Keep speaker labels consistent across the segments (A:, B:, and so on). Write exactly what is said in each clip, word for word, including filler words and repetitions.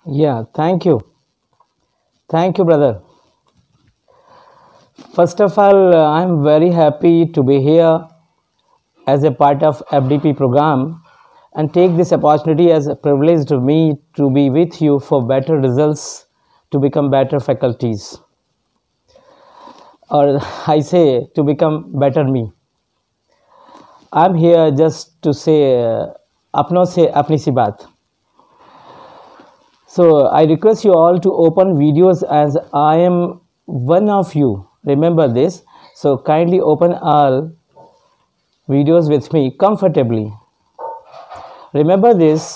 A: Yeah, thank you. Thank you, brother. First of all, uh, I'm very happy to be here as a part of F D P program and take this opportunity as a privilege to me to be with you for better results to become better faculties, or I say to become better me. I'm here just to say uh, अपनों से अपनी सी बात. So I request you all to open videos as I am one of you. Remember this. So kindly open all videos with me comfortably. Remember this.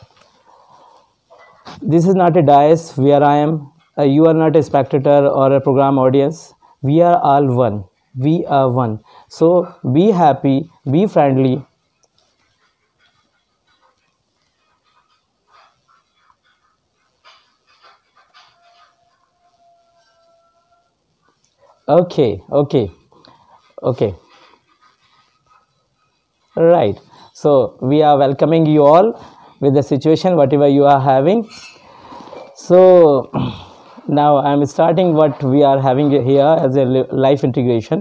A: This is not a dais where I am. Uh, you are not a spectator or a program audience. We are all one. We are one. So be happy, be friendly. Okay, okay, okay. Right. So we are welcoming you all with the situation, whatever you are having. So now I'm starting what we are having here as a life integration.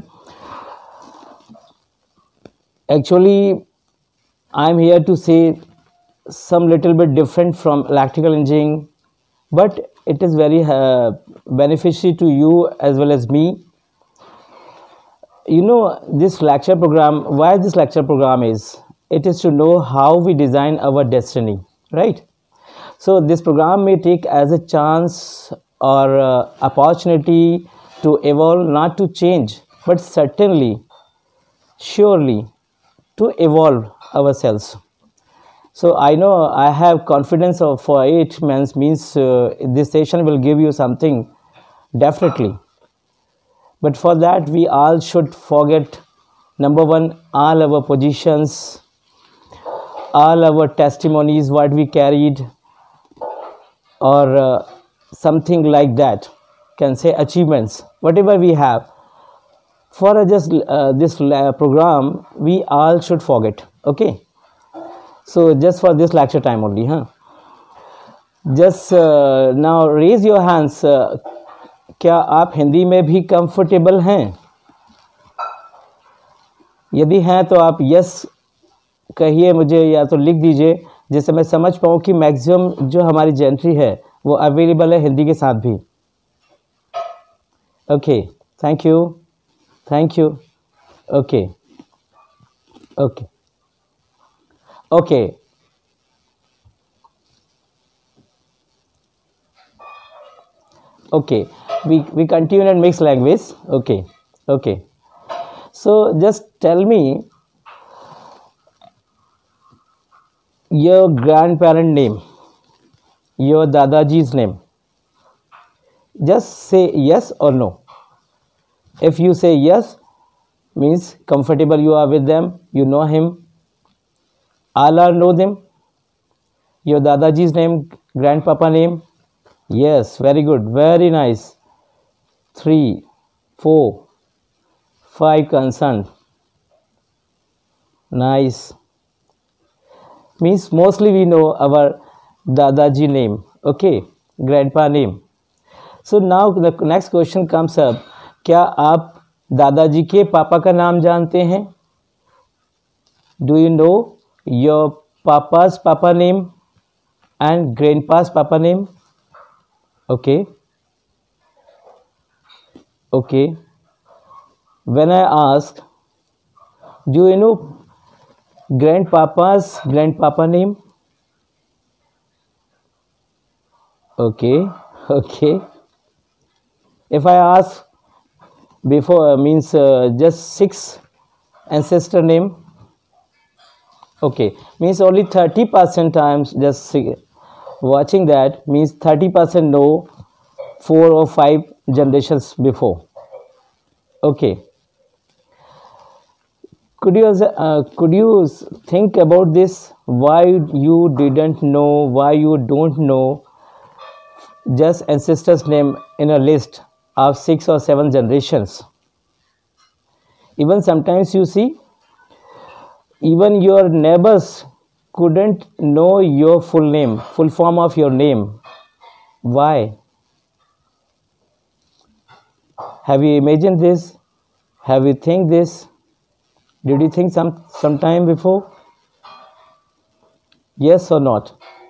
A: Actually, I'm here to say some little bit different from electrical engineering, but it is very uh, beneficial to you as well as me. You know, this lecture program, why this lecture program is, it is to know how we design our destiny, right? So this program may take as a chance or uh, opportunity to evolve, not to change, but certainly, surely to evolve ourselves. So I know I have confidence of for it means means uh, this session will give you something definitely. But for that we all should forget number one, all our positions, all our testimonies, what we carried, or uh, something like that, can say achievements, whatever we have. For uh, just uh, this uh, program, we all should forget. Okay. So just for this lecture time only, huh? Just uh, now raise your hands. Uh, क्या आप हिंदी में भी comfortable हैं? यदि हैं तो आप yes कहिए मुझे या तो लिख दीजिए, जिससे मैं समझ पाऊँ कि मैक्सिमम जो हमारी जेंट्री है वो अवेलेबल है हिंदी के साथ भी. Okay, thank you, thank you. Okay, okay, okay. Okay, we we continue in mixed language. Okay, okay. So just tell me your grandparent name, your dadaji's name. Just say yes or no. If you say yes, means comfortable you are with them, you know him. All are know them. Your dadaji's name, grandpapa name. Yes, very good, very nice. Three, four, five concerned. Nice. Means mostly we know our Dadaji name. Okay, grandpa name. So now the next question comes up. क्या आप दादाजी के पापा का नाम जानते हैं? Do you know your papa's papa name and grandpa's papa name? Okay. Okay. When I ask, do you know grandpapa's grandpapa name? Okay. Okay. If I ask before uh, means uh, just six ancestor name. Okay. Means only thirty percent I am just watching that, means thirty percent know four or five generations before. Okay. Could you uh, could you think about this? Why you didn't know? Why you don't know just ancestors' name in a list of six or seven generations? Even sometimes you see, even your neighbors couldn't know your full name, full form of your name. Why? Have you imagined this? Have you think this? Did you think some some time before? Yes or not?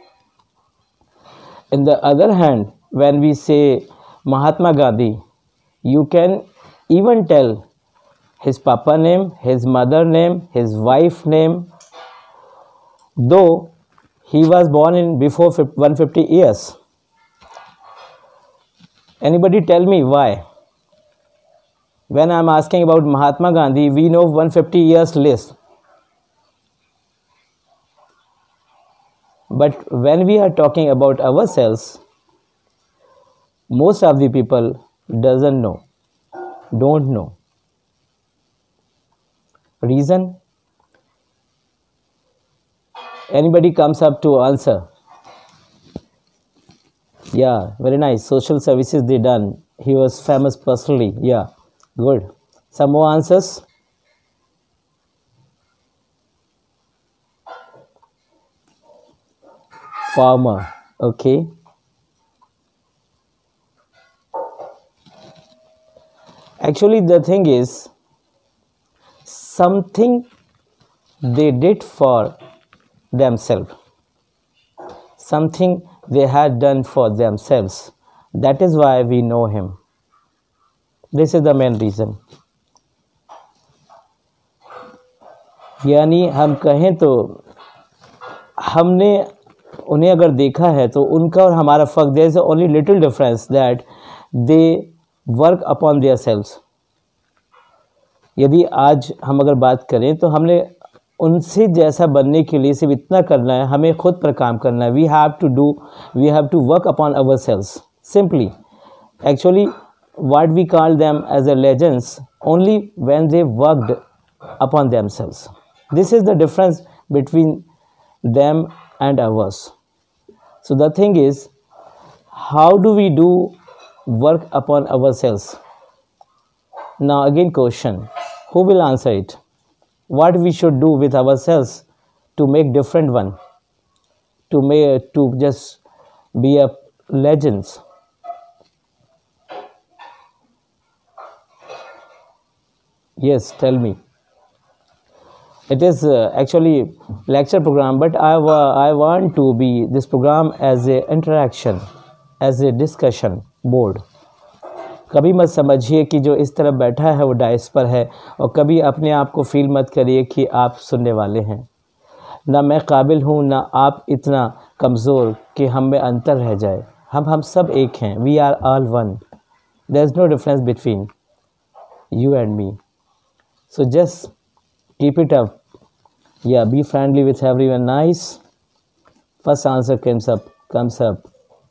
A: In the other hand, when we say Mahatma Gandhi, you can even tell his papa name, his mother name, his wife name, though he was born in before one hundred fifty years. Anybody tell me why? When I'm asking about Mahatma Gandhi, we know one hundred fifty years list. But when we are talking about ourselves, most of the people doesn't know, don't know. Reason? Anybody comes up to answer? Yeah, very nice. Social services they done. He was famous personally. Yeah, good. Some more answers? Farmer. Okay. Actually, the thing is, something they did for themselves, something they had done for themselves. That is why we know him. This is the main reason. यानी हम कहें तो हमने उन्हें अगर देखा है तो उनका और हमारा फ़र्क, there is only little difference that they work upon themselves. यदि आज हम अगर बात करें तो हमने उनसे जैसा बनने के लिए सिर्फ इतना करना है, हमें खुद पर काम करना है. We have to do we have to work upon ourselves simply. Actually what we call them as a legends only when they worked upon themselves. This is the difference between them and ours. So the thing is, how do we do work upon ourselves? Now again question, who will answer it? What we should do with ourselves to make different one, to make to just be a legends? Yes, tell me. It is uh, actually lecture program, but I, wa- I want to be this program as a interaction, as a discussion board. कभी मत समझिए कि जो इस तरफ बैठा है वो डाइस पर है, और कभी अपने आप को फील मत करिए कि आप सुनने वाले हैं. ना मैं काबिल हूँ ना आप इतना कमज़ोर कि हम में अंतर रह जाए. हम हम सब एक हैं. We are all one. There is no difference between you and me. So just keep it up. Yeah, be friendly with everyone. Nice. First answer comes up. Comes up.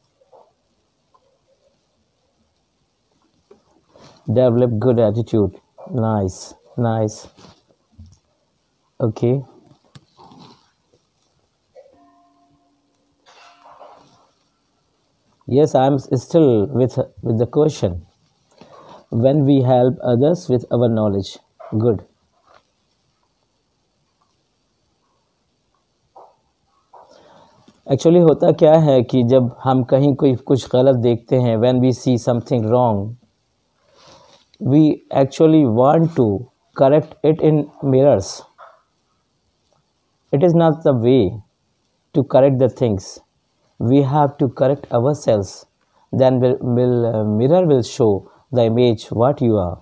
A: Develop good attitude. Nice. Nice. Okay. Yes, I'm still with with the question. When we help others with our knowledge. Good. Actually होता क्या है कि जब हम कहीं कोई कुछ गलत देखते हैं, when we see something wrong, we actually want to correct it in mirrors. It is not the way to correct the things. We have to correct ourselves. Then will will mirror will show the image what you are.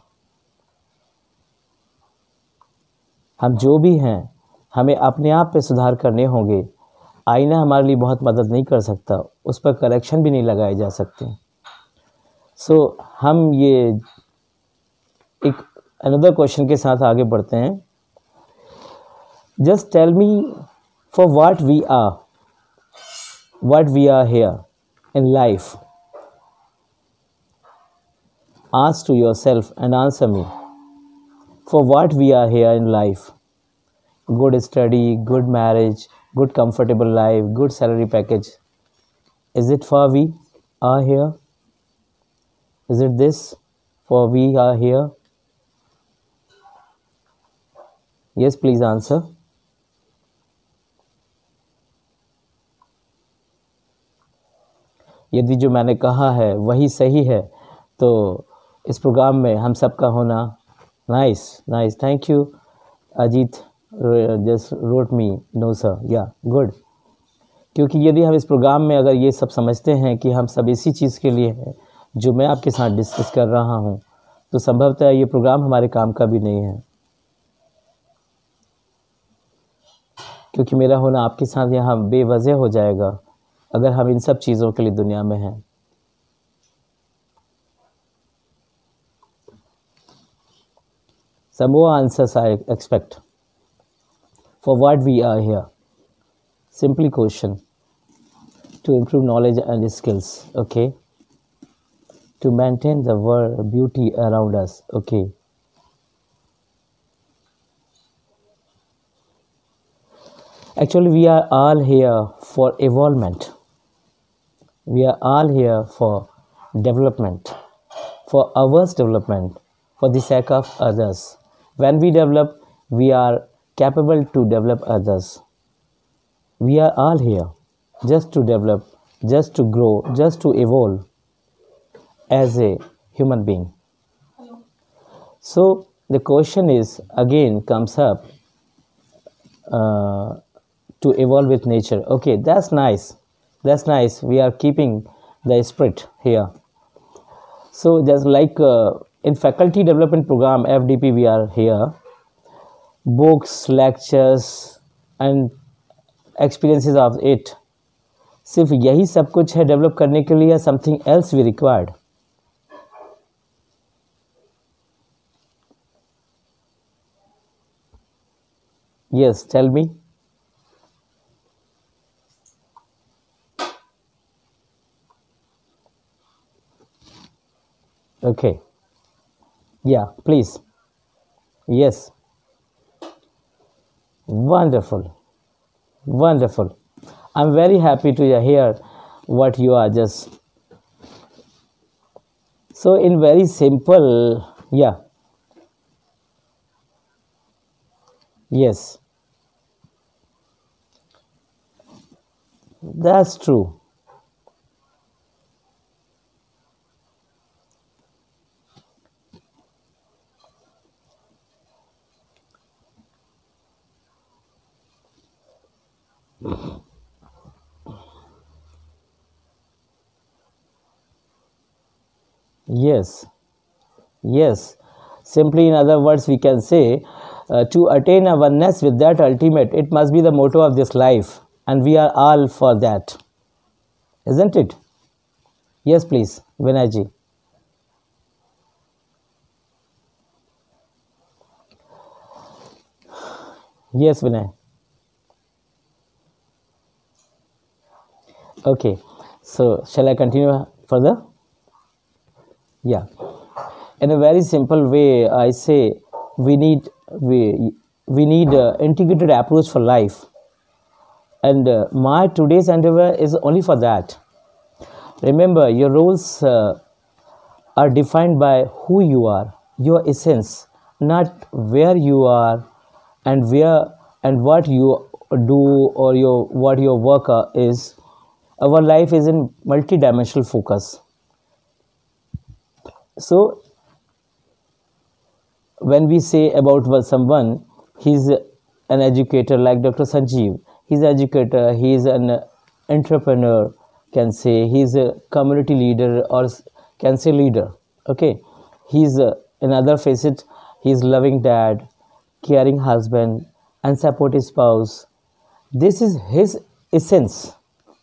A: हम जो भी हैं, हमें अपने आप पे सुधार करने होंगे. आईना हमारे लिए बहुत मदद नहीं कर सकता, उस पर करेक्शन भी नहीं लगाए जा सकते. सो so, हम ये एक अनदर क्वेश्चन के साथ आगे बढ़ते हैं. Just tell me for what we are, what we are here in life. Ask to yourself and answer me. For what we are here in life. Good study, good marriage, good comfortable life, good salary package. Is it for we are here? Is it this for we are here? Yes, please answer. यदि जो मैंने कहा है वही सही है तो इस प्रोग्राम में हम सबका होना nice nice thank you Ajit just wrote me no sir या गुड, क्योंकि यदि हम इस प्रोग्राम में अगर ये सब समझते हैं कि हम सब इसी चीज़ के लिए हैं जो मैं आपके साथ डिस्कस कर रहा हूँ, तो संभवतः ये प्रोग्राम हमारे काम का भी नहीं है, क्योंकि मेरा होना आपके साथ यहाँ बेवजह हो जाएगा अगर हम इन सब चीज़ों के लिए दुनिया में हैं। Some more answers I expect. For what we are here? Simply question. To improve knowledge and skills. Okay. To maintain the world beauty around us. Okay. Actually, we are all here for evolvement. We are all here for development, for ours development, for the sake of others. When we develop, we are capable to develop others. We are all here just to develop, just to grow, just to evolve as a human being. So the question is again comes up uh, to evolve with nature. Okay, that's nice. That's nice. We are keeping the spirit here. So just like uh, in faculty development program F D P, we are here. Books, lectures and experiences of it. सिर्फ यही सब कुछ है develop करने के लिए, something else we required? Yes, tell me. Okay. Yeah, please. Yes. Wonderful. Wonderful. I'm very happy to hear what you are just. So in very simple, yeah. Yes. That's true. Yes, yes. Simply, in other words, we can say uh, to attain a oneness with that ultimate, it must be the motto of this life, and we are all for that, isn't it? Yes, please, Vinayji. Yes, Vinay. Okay, so shall I continue further? Yeah, in a very simple way, I say we need we we need uh, integrated approach for life, and uh, my today's endeavor is only for that. Remember, your roles uh, are defined by who you are, your essence, not where you are and where and what you do or your what your work uh, is. Our life is in multi-dimensional focus. So when we say about someone, he's an educator like Doctor Sanjeev, he's an educator, he's an entrepreneur, can say he's a community leader or can say leader. Okay, he's uh, another facet, he's loving dad, caring husband and supportive spouse. This is his essence.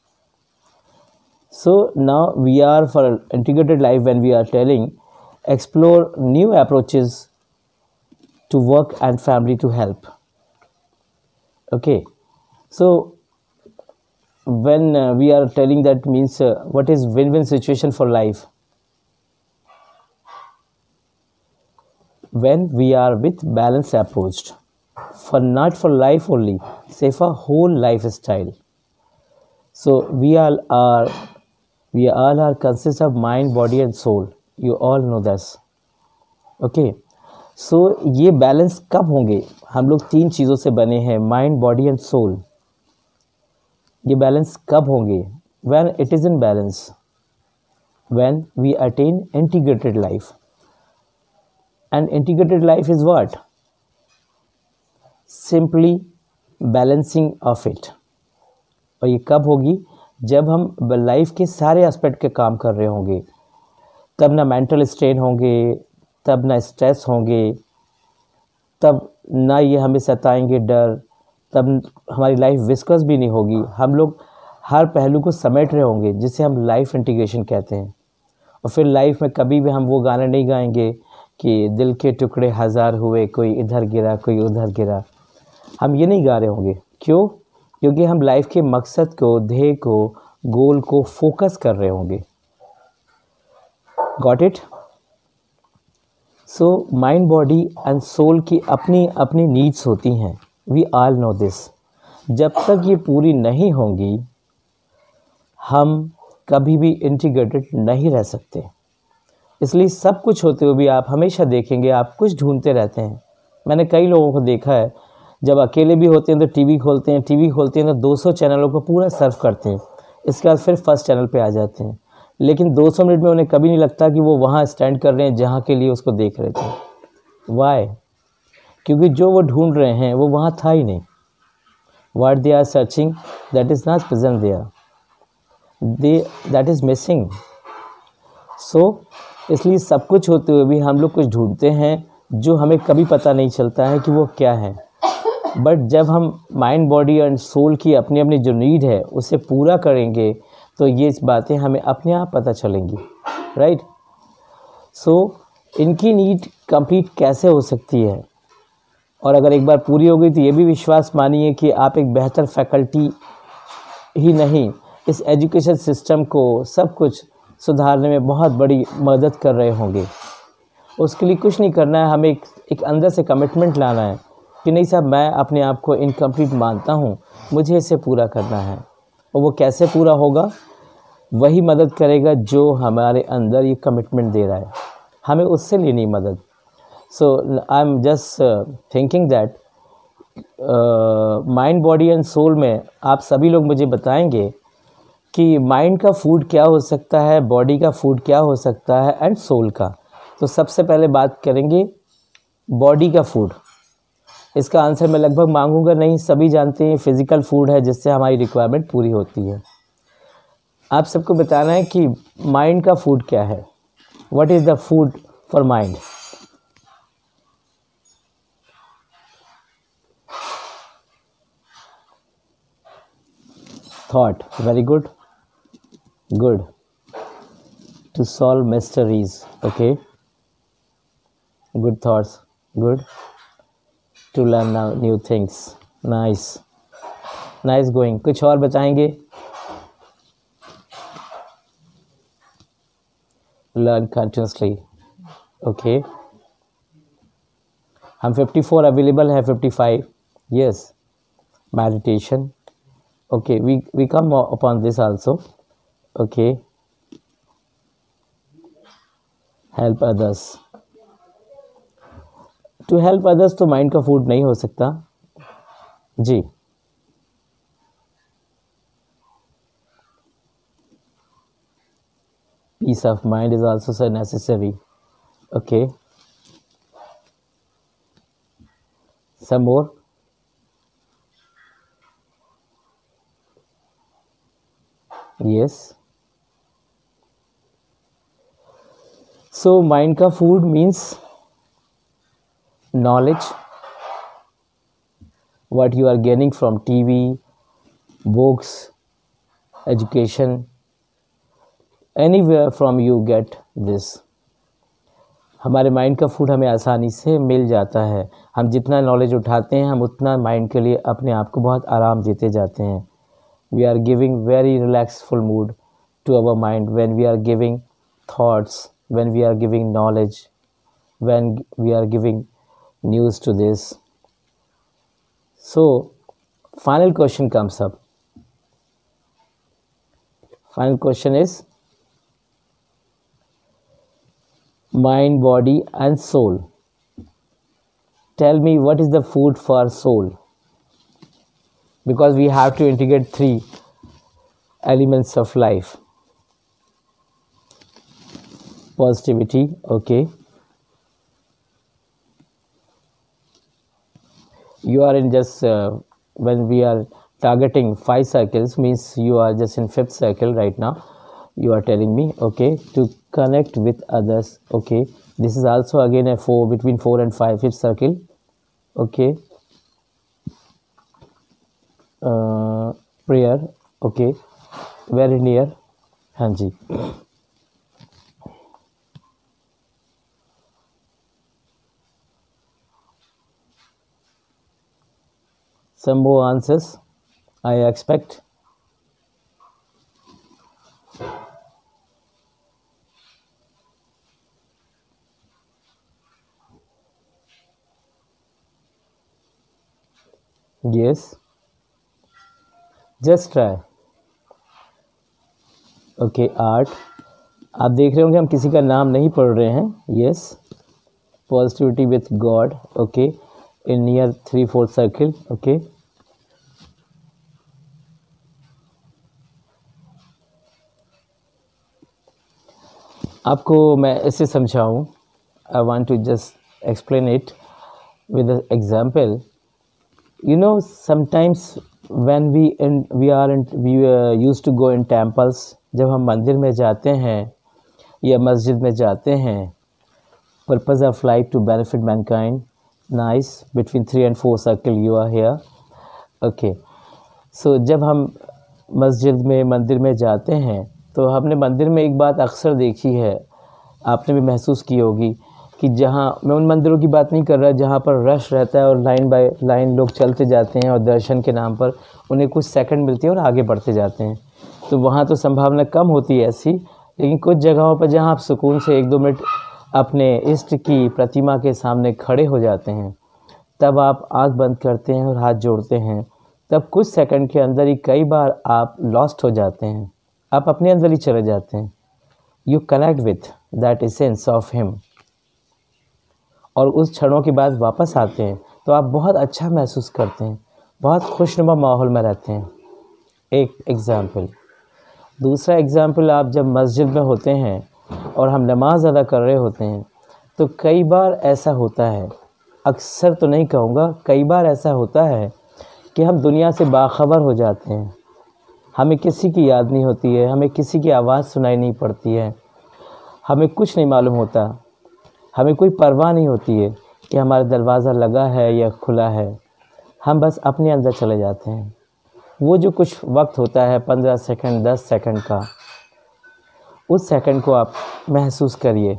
A: So now we are for integrated life when we are telling explore new approaches to work and family to help. Okay, so when uh, we are telling that means uh, what is win-win situation for life? When we are with balanced approach for not for life only, say for whole lifestyle. So we all are we all are consist of mind, body and soul. You all know this. Okay. So ये balance कब होंगे? हम लोग तीन चीज़ों से बने हैं, माइंड, बॉडी एंड सोल. ये बैलेंस कब होंगे? When it is in balance. when we attain integrated life. And integrated life is what? Simply balancing of it. और ये कब होगी? जब हम लाइफ के सारे एस्पेक्ट के काम कर रहे होंगे, तब ना मेंटल स्ट्रेन होंगे, तब ना स्ट्रेस होंगे, तब ना ये हमें सताएंगे डर, तब हमारी लाइफ विस्कस भी नहीं होगी। हम लोग हर पहलू को समेट रहे होंगे, जिसे हम लाइफ इंटीग्रेशन कहते हैं। और फिर लाइफ में कभी भी हम वो गाना नहीं गाएंगे कि दिल के टुकड़े हज़ार हुए, कोई इधर गिरा कोई उधर गिरा। हम ये नहीं गा रहे होंगे। क्यों? क्योंकि हम लाइफ के मकसद को, ध्येय को, गोल को फोकस कर रहे होंगे। Got it? So mind, body and soul की अपनी अपनी नीड्स होती हैं। We all know this. जब तक ये पूरी नहीं होंगी, हम कभी भी इंटीग्रेटेड नहीं रह सकते। इसलिए सब कुछ होते हुए भी आप हमेशा देखेंगे, आप कुछ ढूंढते रहते हैं। मैंने कई लोगों को देखा है, जब अकेले भी होते हैं तो टीवी खोलते हैं, टीवी खोलते हैं तो दो सौ चैनलों को पूरा सर्व करते हैं, इसके बाद फिर फर्स्ट चैनल पे आ जाते हैं। लेकिन दो सौ मिनट में उन्हें कभी नहीं लगता कि वो वहाँ स्टैंड कर रहे हैं जहाँ के लिए उसको देख रहे थे। वाई? क्योंकि जो वो ढूंढ रहे हैं वो वहाँ था ही नहीं। What they are searching, that is not present there, they that is missing. So इसलिए सब कुछ होते हुए भी हम लोग कुछ ढूंढते हैं जो हमें कभी पता नहीं चलता है कि वो क्या है। बट जब हम माइंड, बॉडी एंड सोल की अपनी अपनी जो नीड है उसे पूरा करेंगे, तो ये बातें हमें अपने आप पता चलेंगी। राइट? सो इनकी नीड कंप्लीट कैसे हो सकती है? और अगर एक बार पूरी हो गई तो ये भी विश्वास मानिए कि आप एक बेहतर फैकल्टी ही नहीं, इस एजुकेशन सिस्टम को सब कुछ सुधारने में बहुत बड़ी मदद कर रहे होंगे। उसके लिए कुछ नहीं करना है, हमें एक, एक अंदर से कमिटमेंट लाना है कि नहीं साहब, मैं अपने आप को इनकम्प्लीट मानता हूँ, मुझे इसे पूरा करना है। और वो कैसे पूरा होगा? वही मदद करेगा जो हमारे अंदर ये कमिटमेंट दे रहा है, हमें उससे लेनी मदद। So I am just thinking that mind, body and soul में आप सभी लोग मुझे बताएंगे कि माइंड का फूड क्या हो सकता है, बॉडी का फूड क्या हो सकता है, एंड सोल का। तो सबसे पहले बात करेंगे बॉडी का फूड। इसका आंसर मैं लगभग मांगूंगा नहीं, सभी जानते हैं फिज़िकल फूड है जिससे हमारी रिक्वायरमेंट पूरी होती है। आप सबको बताना है कि माइंड का फूड क्या है। What is the food for mind? Thought. Very good, good. To solve mysteries. Okay, good thoughts, good. To learn now new things. Nice, nice going. कुछ और बताएंगे? Learn continuously. Okay. हम चौवन अवेलेबल है, पचपन. Yes. Meditation. Okay. We we come upon this also. Okay. Help others. To help others तो mind का food नहीं हो सकता जी। Peace of mind is also so necessary. Okay, some more. Yes. So mind का food means knowledge, what you are gaining from T V, books, education, anywhere from you get this. हमारे mind का food हमें आसानी से मिल जाता है। हम जितना नॉलेज उठाते हैं, हम उतना माइंड के लिए अपने आप को बहुत आराम देते जाते हैं। We are giving very relaxful mood to our mind when we are giving thoughts, when we are giving knowledge, when we are giving news to this. So final question comes up. Final question is mind, body and soul. Tell me, what is the food for soul? Because we have to integrate three elements of life. positivity. Okay, you are in just uh, when we are targeting five circles, means you are just in fifth circle right now, you are telling me. Okay, to connect with others. Okay, this is also again a four, between four and five, fifth circle. Okay, uh, prayer. Okay, very near. हाँ जी, some more answers I expect. Yes, just try. Okay, art. आप देख रहे होंगे हम किसी का नाम नहीं पढ़ रहे हैं। Yes, positivity with God. Okay, in near three fourth circle. Okay, आपको मैं ऐसे समझाऊं, I want to just explain it with a example. You know, sometimes when we in we are in we used to go in temples, जब हम मंदिर में जाते हैं या मस्जिद में जाते हैं, purpose of life to benefit mankind. Nice, between three and four circle you are here. Okay, so जब हम मस्जिद में मंदिर में जाते हैं तो हमने मंदिर में एक बात अक्सर देखी है, आपने भी महसूस की होगी कि जहाँ, मैं उन मंदिरों की बात नहीं कर रहा जहाँ पर रश रहता है और लाइन बाय लाइन लोग चलते जाते हैं और दर्शन के नाम पर उन्हें कुछ सेकंड मिलते हैं और आगे बढ़ते जाते हैं, तो वहाँ तो संभावना कम होती है ऐसी। लेकिन कुछ जगहों पर जहाँ आप सुकून से एक दो मिनट अपने इष्ट की प्रतिमा के सामने खड़े हो जाते हैं, तब आप आँख बंद करते हैं और हाथ जोड़ते हैं, तब कुछ सेकंड के अंदर ही कई बार आप लॉस्ट हो जाते हैं, आप अपने अंदर ही चले जाते हैं। You connect with that essence of him, और उस क्षणों के बाद वापस आते हैं तो आप बहुत अच्छा महसूस करते हैं, बहुत खुशनुमा माहौल में रहते हैं। एक एग्ज़ाम्पल। दूसरा एग्ज़ाम्पल, आप जब मस्जिद में होते हैं और हम नमाज अदा कर रहे होते हैं तो कई बार ऐसा होता है, अक्सर तो नहीं कहूँगा, कई बार ऐसा होता है कि हम दुनिया से बाखबर हो जाते हैं, हमें किसी की याद नहीं होती है, हमें किसी की आवाज़ सुनाई नहीं पड़ती है, हमें कुछ नहीं मालूम होता, हमें कोई परवाह नहीं होती है कि हमारा दरवाज़ा लगा है या खुला है, हम बस अपने अंदर चले जाते हैं। वो जो कुछ वक्त होता है, पंद्रह सेकंड, दस सेकंड का, उस सेकंड को आप महसूस करिए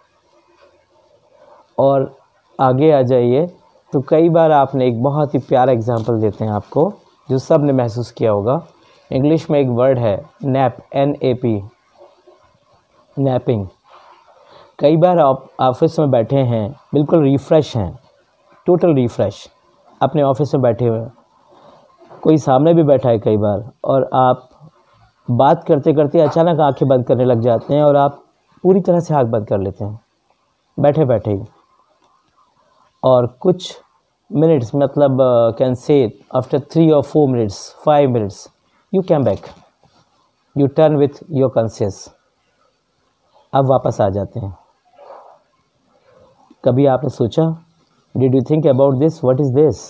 A: और आगे आ जाइए। तो कई बार आपने एक बहुत ही प्यारा एग्जांपल देते हैं आपको, जो सब ने महसूस किया होगा। इंग्लिश में एक वर्ड है nap, N A P, napping. कई बार आप ऑफिस में बैठे हैं, बिल्कुल रिफ़्रेश हैं, टोटल रिफ़्रेश, अपने ऑफिस में बैठे हुए, कोई सामने भी बैठा है कई बार, और आप बात करते करते अचानक आंखें बंद करने लग जाते हैं और आप पूरी तरह से आँख बंद कर लेते हैं बैठे बैठे ही, और कुछ मिनट्स, मतलब कैन से आफ्टर थ्री और four minutes, five minutes, you came back, you turn with your conscious, अब वापस आ जाते हैं। कभी आपने सोचा, did you think about this, what is this?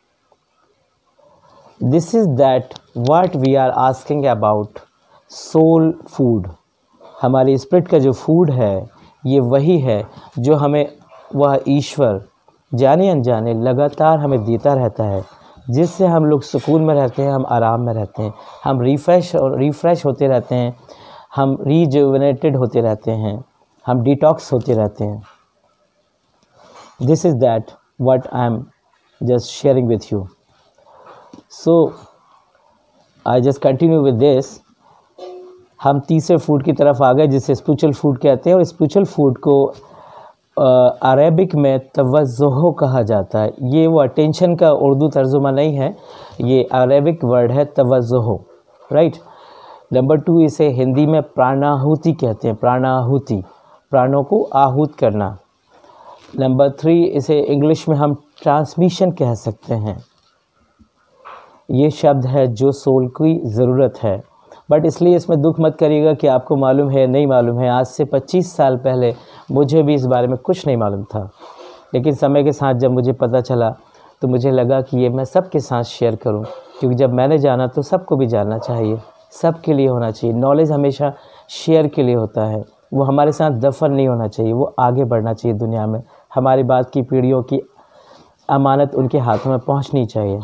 A: This is that what we are asking about soul food. हमारे स्पिरिट का जो फूड है, ये वही है जो हमें वह ईश्वर जाने अनजाने लगातार हमें देता रहता है, जिससे हम लोग सुकून में रहते हैं, हम आराम में रहते हैं, हम रिफ़्रेश और रिफ़्रेश होते रहते हैं, हम रीजुवेनेटेड होते रहते हैं, हम डिटॉक्स होते रहते हैं। This is that what I am just sharing with you. So I just continue with this. हम तीसरे फूड की तरफ आ गए, जिसे स्पिरिचुअल फूड कहते हैं, और स्पिरिचुअल फूड को अरेबिक में तवज्जुह कहा जाता है। ये वो अटेंशन का उर्दू तर्जुमा नहीं है, ये अरेबिक वर्ड है तवज्जुह, राइट। नंबर टू, इसे हिंदी में प्राणाहुति कहते हैं, प्राणाहुति, प्राणों को आहूत करना। नंबर थ्री, इसे इंग्लिश में हम ट्रांसमिशन कह सकते हैं। ये शब्द है जो सोल की ज़रूरत है, बट इसलिए इसमें दुख मत करिएगा कि आपको मालूम है नहीं मालूम है। आज से पच्चीस साल पहले मुझे भी इस बारे में कुछ नहीं मालूम था, लेकिन समय के साथ जब मुझे पता चला तो मुझे लगा कि ये मैं सबके साथ शेयर करूं, क्योंकि जब मैंने जाना तो सबको भी जानना चाहिए, सबके लिए होना चाहिए। नॉलेज हमेशा शेयर के लिए होता है, वो हमारे साथ दफन नहीं होना चाहिए, वो आगे बढ़ना चाहिए दुनिया में। हमारी बात की पीढ़ियों की अमानत उनके हाथों में पहुंचनी चाहिए।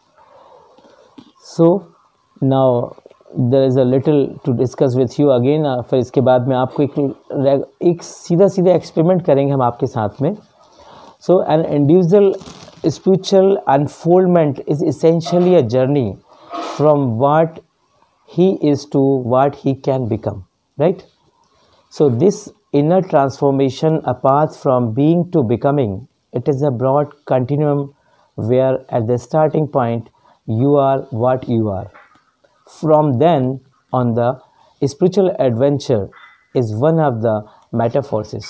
A: So now there is a little to discuss with you again. फिर इसके बाद में आपको एक एक सीधा सीधा एक्सपेरिमेंट करेंगे हम आपके साथ में। So an individual spiritual unfoldment is essentially a journey from what he is to what he can become, right? So this inner transformation, a path from being to becoming, it is a broad continuum where at the starting point you are what you are. From then on, the spiritual adventure is one of the metaphors.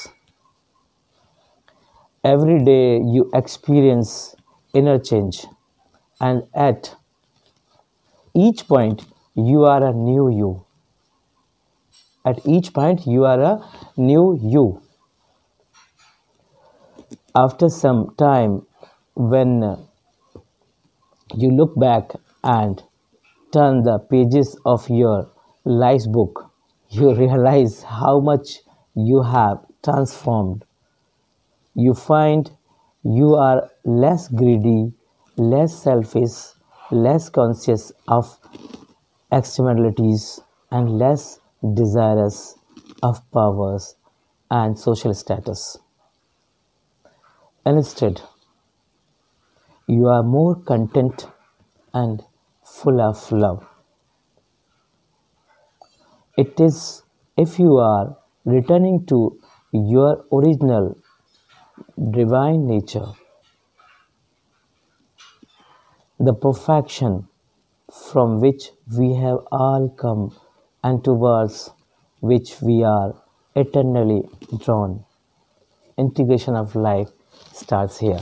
A: Every day you experience inner change, and at each point you are a new you. At each point you are a new you. After some time, when you look back and turn the pages of your life's book, you realize how much you have transformed. You find you are less greedy, less selfish, less conscious of externalities, and less desirous of powers and social status. Instead, you are more content and full of love. It is if you are returning to your original divine nature, the perfection from which we have all come and towards which we are eternally drawn. Integration of life starts here.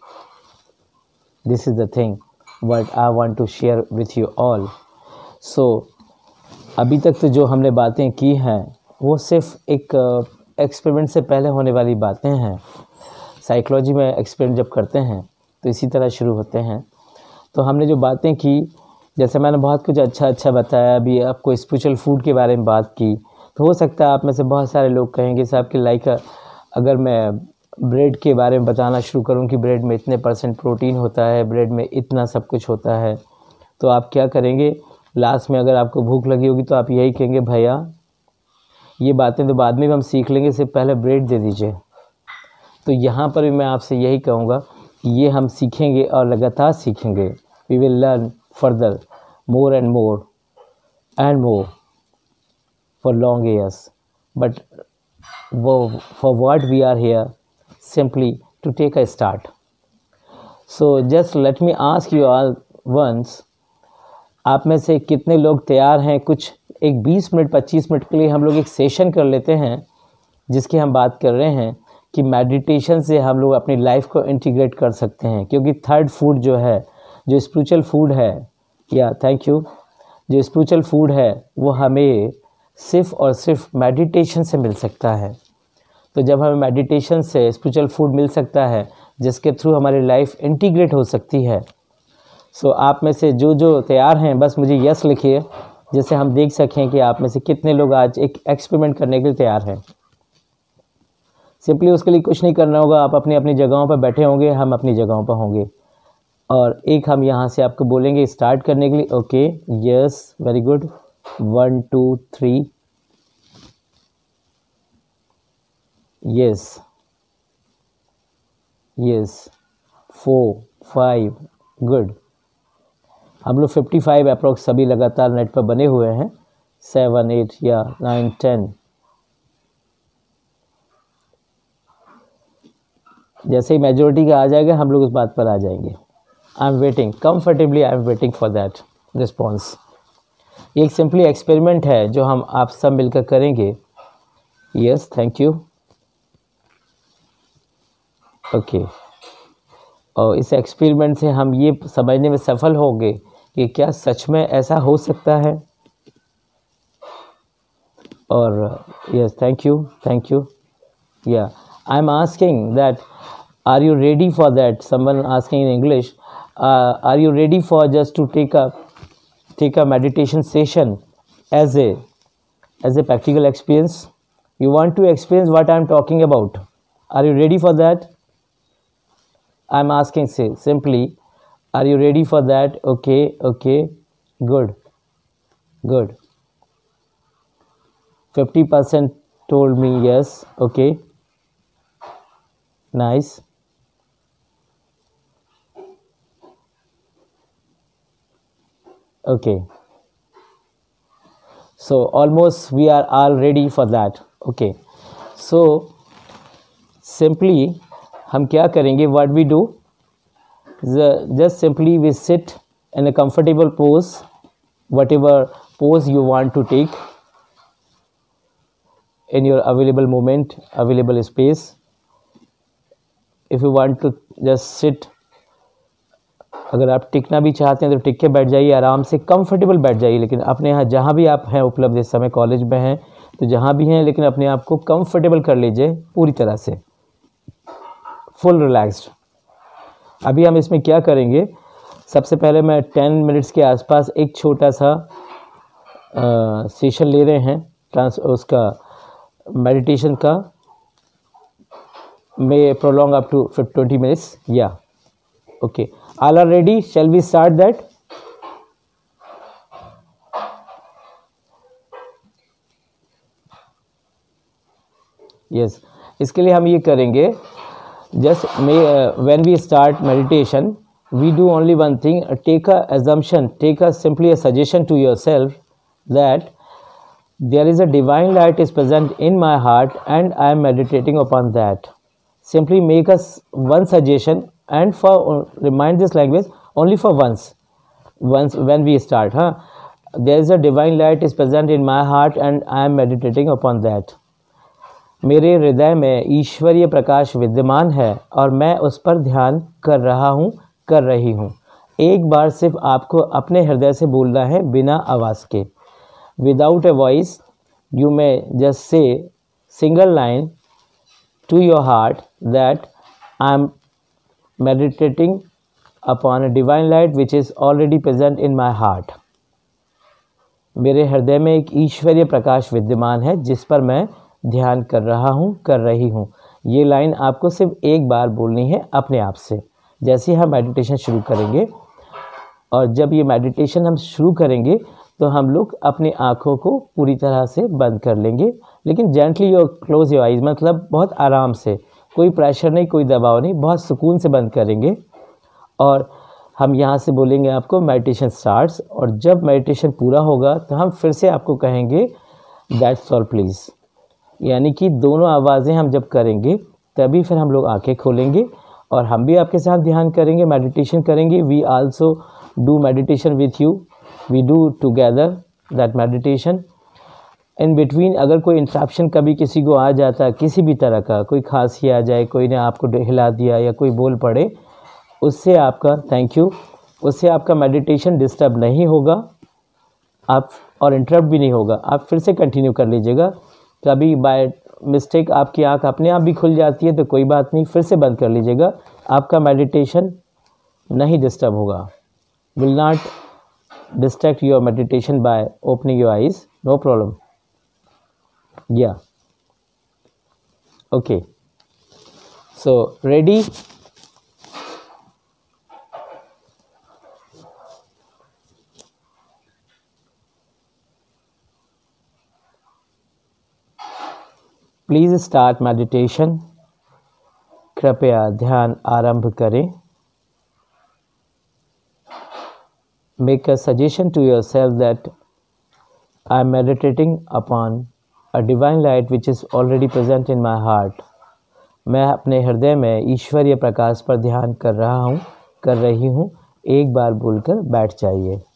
A: This is the thing what I want to share with you all. So अभी तक तो जो हमने बातें की हैं वो सिर्फ एक एक्सपेरिमेंट से पहले होने वाली बातें हैं। साइकोलॉजी में एक्सपेरिमेंट जब करते हैं तो इसी तरह शुरू होते हैं। तो हमने जो बातें की, जैसे मैंने बहुत कुछ अच्छा अच्छा बताया, अभी आपको स्पिरिचुअल फूड के बारे में बात की, तो हो सकता है आप में से बहुत सारे लोग कहेंगे साहब कि लाइक अगर मैं ब्रेड के बारे में बताना शुरू करूं कि ब्रेड में इतने परसेंट प्रोटीन होता है, ब्रेड में इतना सब कुछ होता है, तो आप क्या करेंगे? लास्ट में अगर आपको भूख लगी होगी तो आप यही कहेंगे भैया ये बातें तो बाद में भी हम सीख लेंगे, सिर्फ पहले ब्रेड दे दीजिए। तो यहाँ पर भी मैं आपसे यही कहूँगा कि ये हम सीखेंगे और लगातार सीखेंगे। We will learn further more and more and more for long years, but वो for what we are here simply to take a start. So just let me ask you all once, आप में से कितने लोग तैयार हैं कुछ एक बीस मिनट पच्चीस मिनट के लिए हम लोग एक सेशन कर लेते हैं जिसकी हम बात कर रहे हैं कि मेडिटेशन से हम लोग अपनी लाइफ को इंटीग्रेट कर सकते हैं। क्योंकि थर्ड फूड जो है, जो स्पिरिचुअल फूड है, या थैंक यू, जो स्पिरिचुअल फूड है वो हमें सिर्फ और सिर्फ मेडिटेशन से मिल सकता है। तो जब हमें मेडिटेशन से स्पिरिचुअल फूड मिल सकता है जिसके थ्रू हमारी लाइफ इंटीग्रेट हो सकती है। सो so, आप में से जो जो तैयार हैं बस मुझे यस लिखिए, जिससे हम देख सकें कि आप में से कितने लोग आज एक एक्सपेरिमेंट करने के लिए तैयार हैं। सिंपली उसके लिए कुछ नहीं करना होगा, आप अपनी अपनी जगहों पर बैठे होंगे, हम अपनी जगहों पर होंगे, और एक हम यहाँ से आपको बोलेंगे स्टार्ट करने के लिए। Okay, yes, very good, one two three, yes yes, four five, good. हम लोग फिफ्टी फाइव अप्रोक्स सभी लगातार नेट पर बने हुए हैं, सेवन एट या नाइन टेन। जैसे ही मेजोरिटी का आ जाएगा हम लोग उस बात पर आ जाएंगे। I am waiting comfortably, I am waiting for that response. एक सिंपली एक्सपेरिमेंट है जो हम आप सब मिलकर करेंगे। Yes, thank you. Okay okay. और इस एक्सपेरिमेंट से हम ये समझने में सफल होंगे कि क्या सच में ऐसा हो सकता है or yes, thank you, thank you. Yeah, I'm asking that, are you ready for that? Someone asking in English, uh, are you ready for just to take a take a meditation session as a as a practical experience? You want to experience what I'm talking about? Are you ready for that? I'm asking say, simply, are you ready for that? Okay, okay, good, good. fifty percent told me yes. Okay, nice. Okay, so almost we are all ready for that. Okay, so simply हम क्या करेंगे? What we do? Just simply we sit in a comfortable pose, whatever pose you want to take in your available moment, available space. If you want to just sit, अगर आप टिकना भी चाहते हैं तो टिक के बैठ जाइए, आराम से कंफर्टेबल बैठ जाइए। लेकिन अपने यहाँ जहाँ भी आप हैं उपलब्ध, इस समय कॉलेज में हैं तो जहाँ भी हैं, लेकिन अपने आप को कंफर्टेबल कर लीजिए पूरी तरह से, फुल रिलैक्स्ड। अभी हम इसमें क्या करेंगे? सबसे पहले मैं टेन मिनट्स के आसपास एक छोटा सा सेशन ले रहे हैं ट्रांस उसका मेडिटेशन का, may prolong up to twenty minutes या okay. All are ready? Shall we start that? Yes, इसके लिए हम ये करेंगे, just may uh, when we start meditation we do only one thing, uh, take a assumption, take a simply a suggestion to yourself that there is a divine light is present in my heart and I am meditating upon that. Simply make us one suggestion, and for uh, remind this language only for once once when we start, huh? There is a divine light is present in my heart and I am meditating upon that. मेरे हृदय में ईश्वरीय प्रकाश विद्यमान है और मैं उस पर ध्यान कर रहा हूँ, कर रही हूँ। एक बार सिर्फ आपको अपने हृदय से बोलना है बिना आवाज़ के। Without a voice you may just say single line to your heart that I am meditating upon a divine light which is already present in my heart. मेरे हृदय में एक ईश्वरीय प्रकाश विद्यमान है जिस पर मैं ध्यान कर रहा हूँ, कर रही हूँ। ये लाइन आपको सिर्फ एक बार बोलनी है अपने आप से। जैसे ही हम मेडिटेशन शुरू करेंगे, और जब ये मेडिटेशन हम शुरू करेंगे तो हम लोग अपनी आँखों को पूरी तरह से बंद कर लेंगे, लेकिन gently your close your eyes, मतलब बहुत आराम से, कोई प्रेशर नहीं, कोई दबाव नहीं, बहुत सुकून से बंद करेंगे। और हम यहाँ से बोलेंगे आपको मेडिटेशन स्टार्ट्स, और जब मेडिटेशन पूरा होगा तो हम फिर से आपको कहेंगे दैट्स ऑल प्लीज़। यानी कि दोनों आवाज़ें हम जब करेंगे तभी फिर हम लोग आंखें खोलेंगे और हम भी आपके साथ ध्यान करेंगे, मेडिटेशन करेंगे। We also do meditation with you, we do together that meditation. In between अगर कोई इंटरप्शन कभी किसी को आ जाता है, किसी भी तरह का, कोई खांसी आ जाए, कोई ने आपको हिला दिया या कोई बोल पड़े, उससे आपका थैंक यू उससे आपका मेडिटेशन डिस्टर्ब नहीं होगा आप, और इंटरप्ट भी नहीं होगा। आप फिर से कंटिन्यू कर लीजिएगा। कभी बाय मिस्टेक आपकी आंख अपने आप भी खुल जाती है तो कोई बात नहीं, फिर से बंद कर लीजिएगा, आपका मेडिटेशन नहीं डिस्टर्ब होगा। Will not distract your meditation by opening your eyes, no problem. या okay, so ready? Please start meditation. कृपया ध्यान आरंभ करें। Make a suggestion to yourself that I am meditating upon a divine light which is already present in my heart. मैं अपने हृदय में ईश्वरीय प्रकाश पर ध्यान कर रहा हूँ, कर रही हूँ। एक बार बोलकर बैठ जाइए।